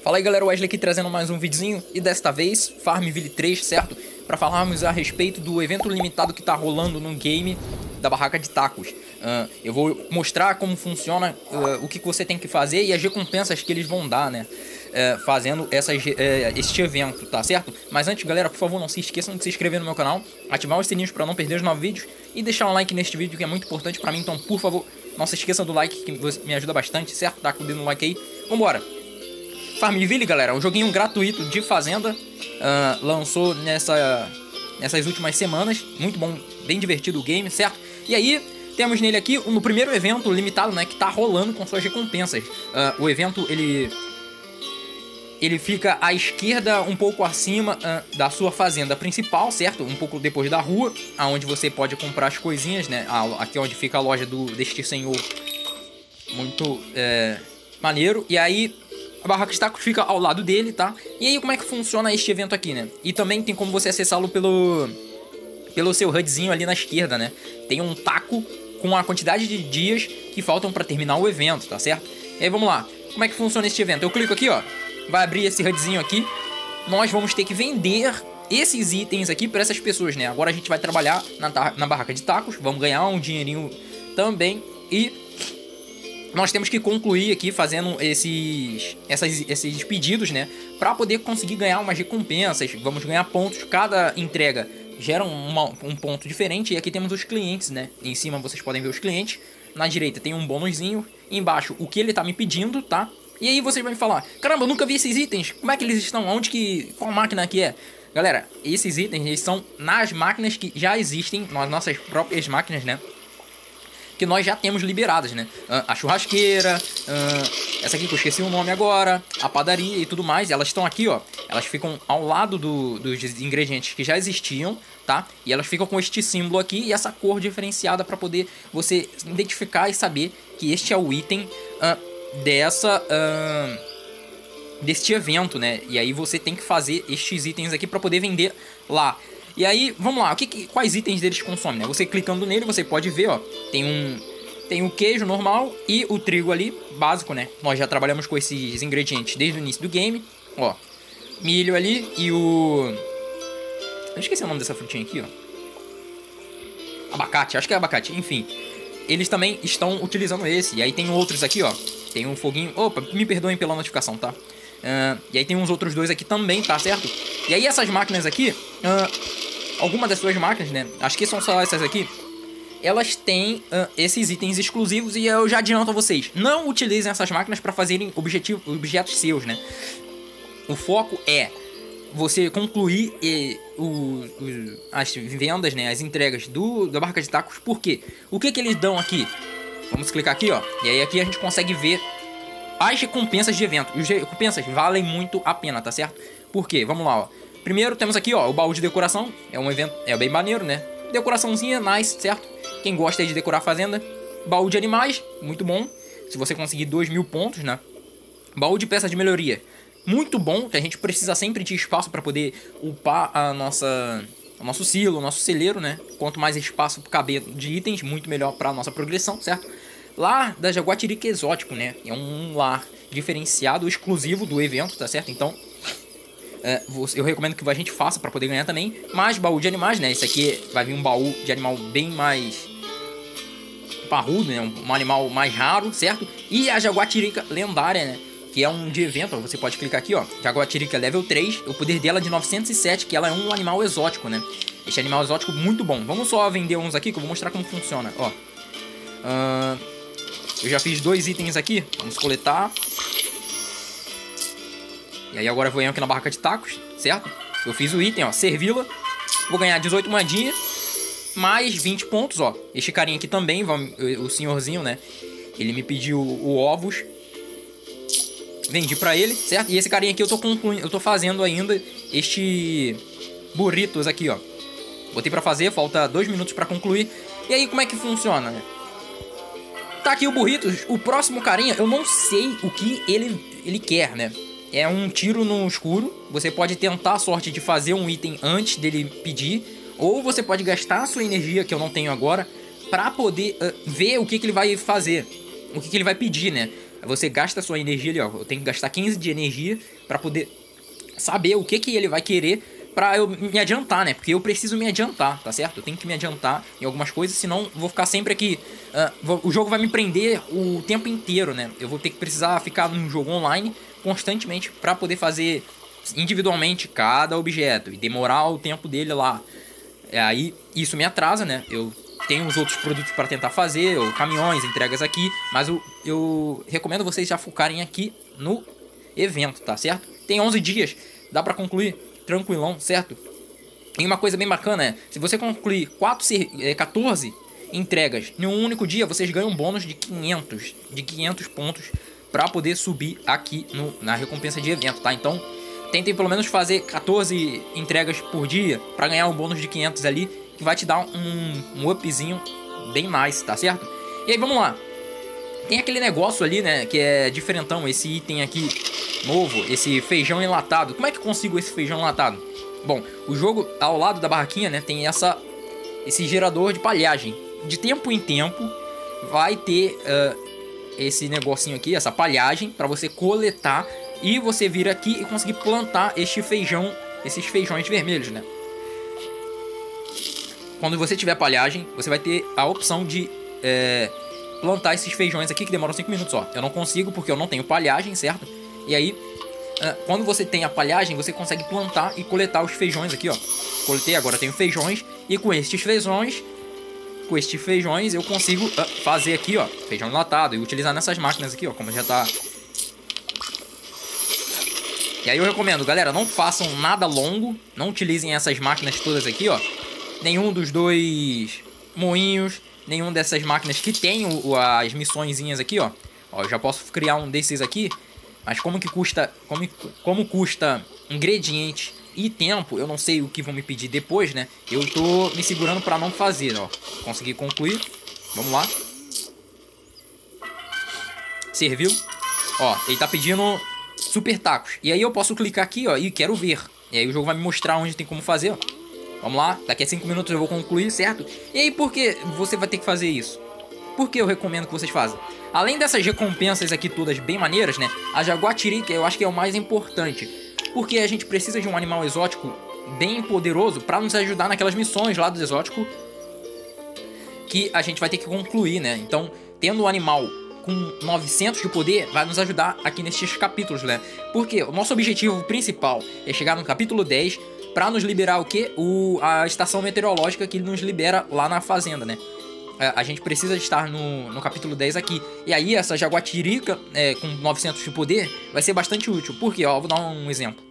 Fala aí galera, Wesley aqui trazendo mais um videozinho e desta vez Farmville 3, certo? Para falarmos a respeito do evento limitado que tá rolando no game da Barraca de Tacos. Eu vou mostrar como funciona, o que você tem que fazer e as recompensas que eles vão dar, né? Fazendo este evento, tá certo? Mas antes, galera, por favor, não se esqueçam de se inscrever no meu canal, ativar os sininhos para não perder os novos vídeos e deixar um like neste vídeo que é muito importante para mim. Então, por favor, não se esqueçam do like que me ajuda bastante, certo? Tá com o dedo no like aí. Vambora! Farmville, galera, um joguinho gratuito de fazenda, lançou nessas últimas semanas, muito bom, bem divertido o game, certo? E aí, temos nele aqui, no primeiro evento limitado, né, que tá rolando com suas recompensas. O evento, ele fica à esquerda, um pouco acima da sua fazenda principal, certo? Um pouco depois da rua, aonde você pode comprar as coisinhas, né? Aqui onde fica a loja deste senhor, muito maneiro. E aí, a Barraca de Tacos fica ao lado dele, tá? E aí, como é que funciona este evento aqui, né? E também tem como você acessá-lo pelo seu HUDzinho ali na esquerda, né? Tem um taco com a quantidade de dias que faltam pra terminar o evento, tá certo? E aí, vamos lá. Como é que funciona este evento? Eu clico aqui, ó. Vai abrir esse HUDzinho aqui. Nós vamos ter que vender esses itens aqui para essas pessoas, né? Agora a gente vai trabalhar na Barraca de Tacos. Vamos ganhar um dinheirinho também. E nós temos que concluir aqui fazendo esses pedidos, né? Para poder conseguir ganhar umas recompensas. Vamos ganhar pontos. Cada entrega gera um ponto diferente. E aqui temos os clientes, né? Em cima vocês podem ver os clientes. Na direita tem um bônusinho. Embaixo o que ele tá me pedindo, tá? E aí vocês vão me falar, caramba, eu nunca vi esses itens. Como é que eles estão? Qual máquina que é? Galera, esses itens eles são nas máquinas que já existem, nas nossas próprias máquinas, né? Que nós já temos liberadas, né? A churrasqueira, essa aqui que eu esqueci o nome agora, a padaria e tudo mais. Elas estão aqui, ó. Elas ficam ao lado dos ingredientes que já existiam, tá? E elas ficam com este símbolo aqui e essa cor diferenciada para poder você identificar e saber que este é o item deste evento, né? E aí você tem que fazer estes itens aqui para poder vender lá. E aí, vamos lá, quais itens deles consomem, né? Você clicando nele, você pode ver, ó, tem o queijo normal e o trigo ali, básico, né? Nós já trabalhamos com esses ingredientes desde o início do game, ó. Milho ali e o... Eu esqueci o nome dessa frutinha aqui, ó. Abacate, acho que é abacate, enfim. Eles também estão utilizando esse. E aí tem outros aqui, ó. Tem um foguinho... Opa, me perdoem pela notificação, tá? E aí tem uns outros dois aqui também, tá certo? E aí essas máquinas aqui... alguma das suas máquinas, né? Acho que são só essas aqui. Elas têm esses itens exclusivos. E eu já adianto a vocês. Não utilizem essas máquinas para fazerem objetos seus, né? O foco é você concluir as vendas, né, as entregas da Barraca de Tacos. Por quê? O que eles dão aqui? Vamos clicar aqui, ó. E aí aqui a gente consegue ver as recompensas de evento. E as recompensas valem muito a pena, tá certo? Por quê? Vamos lá, ó. Primeiro temos aqui, ó, o baú de decoração. É um evento, é bem maneiro, né? Decoraçãozinha, nice, certo? Quem gosta de decorar a fazenda. Baú de animais, muito bom. Se você conseguir 2.000 pontos, né? Baú de peças de melhoria. Muito bom, que a gente precisa sempre de espaço para poder upar o nosso silo, o nosso celeiro, né? Quanto mais espaço caber de itens, muito melhor para nossa progressão, certo? Lar da Jaguatirica Exótico, né? É um lar diferenciado, exclusivo do evento, tá certo? Então, eu recomendo que a gente faça para poder ganhar também. Mais baú de animais, né? Esse aqui vai vir um baú de animal bem mais parrudo, né? Um animal mais raro, certo? E a Jaguatirica lendária, né? Que é um de evento, você pode clicar aqui, ó. Jaguatirica level 3, o poder dela é de 907, que ela é um animal exótico, né? Este animal exótico muito bom. Vamos só vender uns aqui que eu vou mostrar como funciona, ó. Eu já fiz 2 itens aqui, vamos coletar. E aí agora eu venho aqui na Barraca de Tacos, certo? Eu fiz o item, ó, servi-la. Vou ganhar 18 moedinhas, mais 20 pontos, ó. Este carinha aqui também, o senhorzinho, né? Ele me pediu o ovos. Vendi pra ele, certo? E esse carinha aqui eu tô concluindo, eu tô fazendo ainda este burritos aqui, ó. Botei pra fazer, falta 2 minutos pra concluir. E aí como é que funciona, né? Tá aqui o burritos, o próximo carinha, eu não sei o que ele quer, né? É um tiro no escuro. Você pode tentar a sorte de fazer um item antes dele pedir. Ou você pode gastar a sua energia, que eu não tenho agora, pra poder ver o que ele vai fazer. O que ele vai pedir, né? Você gasta a sua energia ali, ó. Eu tenho que gastar 15 de energia pra poder saber o que que ele vai querer pra eu me adiantar, né? Porque eu preciso me adiantar, tá certo? Eu tenho que me adiantar em algumas coisas, senão eu vou ficar sempre aqui... o jogo vai me prender o tempo inteiro, né? Eu vou ter que precisar ficar num jogo online constantemente pra poder fazer individualmente cada objeto e demorar o tempo dele lá. Aí isso me atrasa, né? Eu tenho os outros produtos para tentar fazer, ou caminhões, entregas aqui, mas eu recomendo vocês já focarem aqui no evento, tá certo? Tem 11 dias, dá para concluir tranquilão, certo? E uma coisa bem bacana é, se você concluir 14 entregas em um único dia, vocês ganham um bônus de 500 pontos para poder subir aqui na recompensa de evento, tá? Então, tentem pelo menos fazer 14 entregas por dia para ganhar um bônus de 500 ali, que vai te dar um upzinho bem nice, tá certo? E aí, vamos lá. Tem aquele negócio ali, né, que é diferentão, esse item aqui novo, esse feijão enlatado. Como é que eu consigo esse feijão enlatado? Bom, o jogo, ao lado da barraquinha, né, tem esse gerador de palhagem. De tempo em tempo, vai ter esse negocinho aqui, essa palhagem, para você coletar e você vir aqui e conseguir plantar esses feijões vermelhos, né? Quando você tiver palhagem, você vai ter a opção de plantar esses feijões aqui, que demoram 5 minutos só. Eu não consigo porque eu não tenho palhagem, certo? E aí, quando você tem a palhagem, você consegue plantar e coletar os feijões aqui, ó. Coletei, agora tenho feijões. E com estes feijões eu consigo fazer aqui, ó, feijão enlatado. E utilizar nessas máquinas aqui, ó, como já tá... E aí eu recomendo, galera, não façam nada longo. Não utilizem essas máquinas todas aqui, ó. Nenhum dos dois moinhos, nenhum dessas máquinas que tem as missõezinhas aqui, ó. Ó, eu já posso criar um desses aqui, mas como custa ingredientes e tempo, eu não sei o que vão me pedir depois, né? Eu tô me segurando pra não fazer, ó. Consegui concluir. Vamos lá. Serviu. Ó, ele tá pedindo super tacos. E aí eu posso clicar aqui, ó, e quero ver. E aí o jogo vai me mostrar onde tem como fazer, ó. Vamos lá, daqui a 5 minutos eu vou concluir, certo? E aí por que você vai ter que fazer isso? Por que eu recomendo que vocês façam? Além dessas recompensas aqui todas bem maneiras, né? A jaguatirica eu acho que é o mais importante. Porque a gente precisa de um animal exótico bem poderoso pra nos ajudar naquelas missões lá do exótico que a gente vai ter que concluir, né? Então, tendo um animal com 900 de poder vai nos ajudar aqui nesses capítulos, né? Porque o nosso objetivo principal é chegar no capítulo 10 pra nos liberar o quê? A estação meteorológica que nos libera lá na fazenda, né? A gente precisa estar no capítulo 10 aqui. E aí essa jaguatirica com 900 de poder vai ser bastante útil. Por quê? Ó, vou dar um exemplo.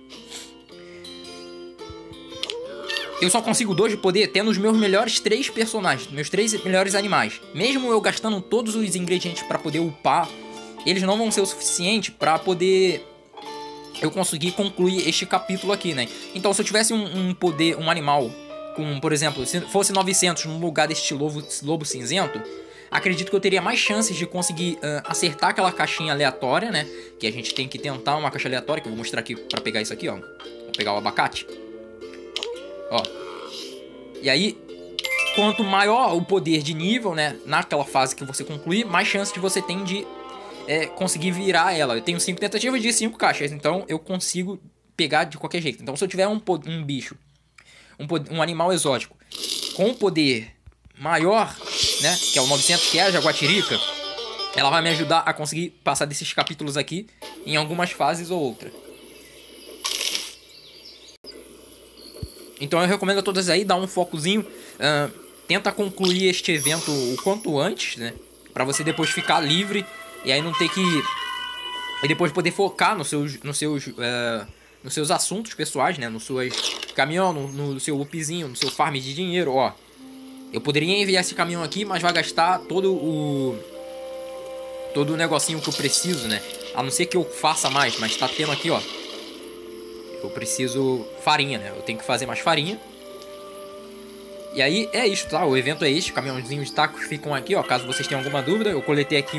Eu só consigo 2 de poder tendo os meus melhores 3 personagens, meus 3 melhores animais. Mesmo eu gastando todos os ingredientes pra poder upar, eles não vão ser o suficiente pra poder eu conseguir concluir este capítulo aqui, né? Então se eu tivesse um animal com, por exemplo, se fosse 900 no lugar deste lobo cinzento, acredito que eu teria mais chances de conseguir acertar aquela caixinha aleatória, né? Que a gente tem que tentar uma caixa aleatória, que eu vou mostrar aqui pra pegar isso aqui, ó. Vou pegar o abacate. Ó. E aí, quanto maior o poder de nível, né? Naquela fase que você concluir, mais chance que você tem de conseguir virar ela. Eu tenho 5 tentativas de 5 caixas, então eu consigo pegar de qualquer jeito. Então se eu tiver um bicho, um animal exótico com um poder maior, né, que é o 900, que é a jaguatirica, ela vai me ajudar a conseguir passar desses capítulos aqui em algumas fases ou outra. Então eu recomendo a todas aí, dar um focozinho, tenta concluir este evento o quanto antes, né, pra você depois ficar livre e aí não ter que... E depois poder focar nos seus assuntos pessoais, né? Nos seus caminhão, no seu upzinho, no seu farm de dinheiro, ó. Eu poderia enviar esse caminhão aqui, mas vai gastar todo o negocinho que eu preciso, né? A não ser que eu faça mais, mas tá tendo aqui, ó. Eu preciso farinha, né? Eu tenho que fazer mais farinha. E aí é isso, tá? O evento é este, caminhãozinhos de tacos ficam aqui, ó. Caso vocês tenham alguma dúvida, eu coletei aqui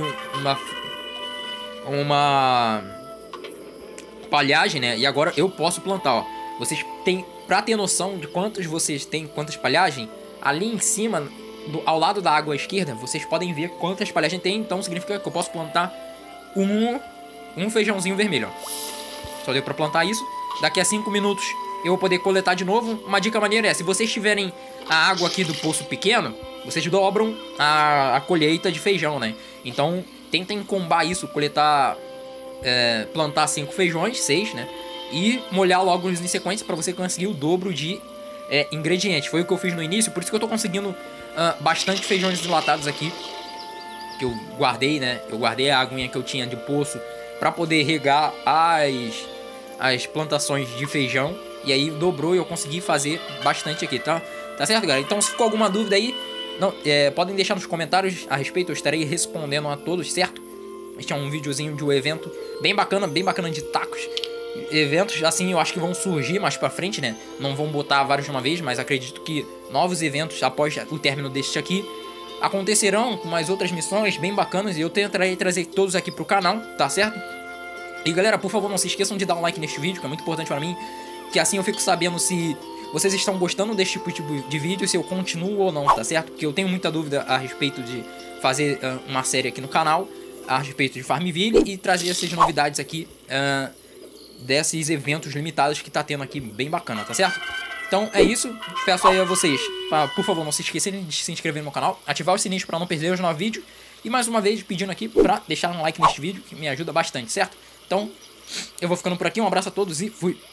uma palhagem, né? E agora eu posso plantar, ó. Vocês têm, pra ter noção de quantos vocês têm, quantas palhagens, ali em cima, ao lado da água à esquerda, vocês podem ver quantas palhagens tem. Então significa que eu posso plantar um feijãozinho vermelho, ó. Só deu pra plantar isso. Daqui a 5 minutos eu vou poder coletar de novo. Uma dica maneira é, se vocês tiverem a água aqui do poço pequeno, vocês dobram a colheita de feijão, né? Então tentem combar isso, coletar, plantar 5 feijões, 6, né? E molhar logo em sequência pra você conseguir o dobro de ingredientes. Foi o que eu fiz no início, por isso que eu tô conseguindo bastante feijões enlatados aqui. Que eu guardei, né? Eu guardei a aguinha que eu tinha de poço pra poder regar as plantações de feijão. E aí dobrou e eu consegui fazer bastante aqui, tá? Tá certo, galera? Então se ficou alguma dúvida aí, podem deixar nos comentários a respeito. Eu estarei respondendo a todos, certo? Este é um videozinho de um evento bem bacana de tacos. Eventos assim eu acho que vão surgir mais pra frente, né? Não vão botar vários de uma vez, mas acredito que novos eventos após o término deste aqui acontecerão com mais outras missões bem bacanas. E eu tentarei trazer todos aqui pro canal, tá certo? E galera, por favor, não se esqueçam de dar um like neste vídeo, que é muito importante pra mim, que assim eu fico sabendo se vocês estão gostando deste tipo de vídeo, se eu continuo ou não, tá certo? Porque eu tenho muita dúvida a respeito de fazer uma série aqui no canal a respeito de Farmville e trazer essas novidades aqui desses eventos limitados que tá tendo aqui, bem bacana, tá certo? Então é isso, peço aí a vocês, por favor, não se esqueçam de se inscrever no meu canal, ativar os sininhos para não perder os novos vídeos. E mais uma vez pedindo aqui para deixar um like neste vídeo, que me ajuda bastante, certo? Então eu vou ficando por aqui, um abraço a todos e fui!